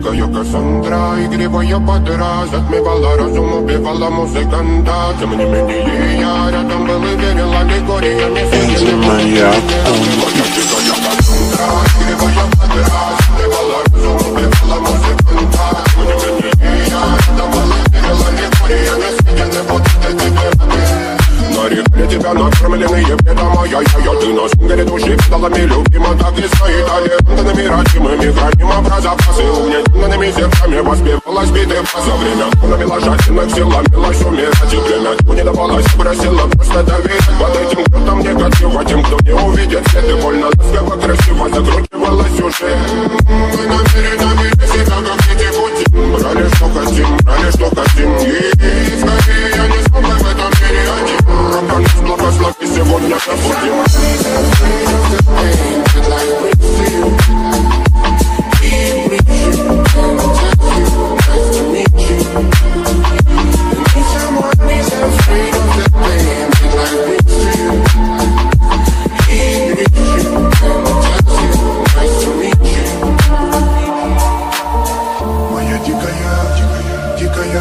дикая Косандра, игривая подра, затмевала разум, убивала музыканта. Тем не менее я рядом был и верил аллегориями. Моя дикая Косандра, игривая подра, затмевала разум, убивала музыканта. Тем не менее я рядом был и верил аллегориями. Съедены вот эти гербы. Нарекли тебя накормленные бедом, ай-яй-яй, ты на сунгере души педалами любима, так и стоит талентами родимыми, храним образопасы, угнетенными сердцами воспевала сбитый бас. За время навела жадинок, сила милась умирать, и время не давалась, просила просто доверять. Под этим кто-то негатива, тем, кто не увидит свет, и больно ласково, красиво закручивалась уже. Мы намерены себя, как дети пути, брали что хотим, и скорее я не смог в этом мире один. Рок-н-ролл благослови, сегодня забудем. Моя дикая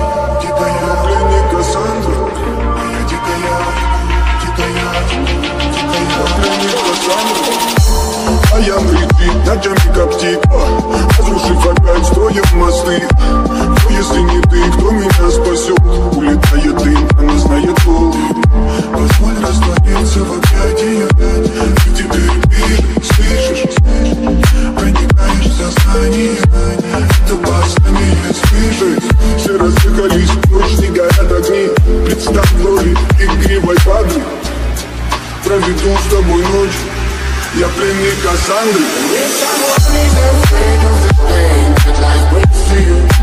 Косандра. Моя дикая а я мритит, ночами коптит, разрушив опять, строим мосты. Но если не ты, кто меня спасет? Улетает дым, она знает пол. Позволь раствориться в объятии опять. И теперь ты слышишь, проникаешь в сознание. Это баснями слышишь. Все разъехались, ночь не горят огни. Представь в роли игривой падры. Проведу с тобой ночь. Я пленник Косандры. If someone is afraid of the pain that life brings to you,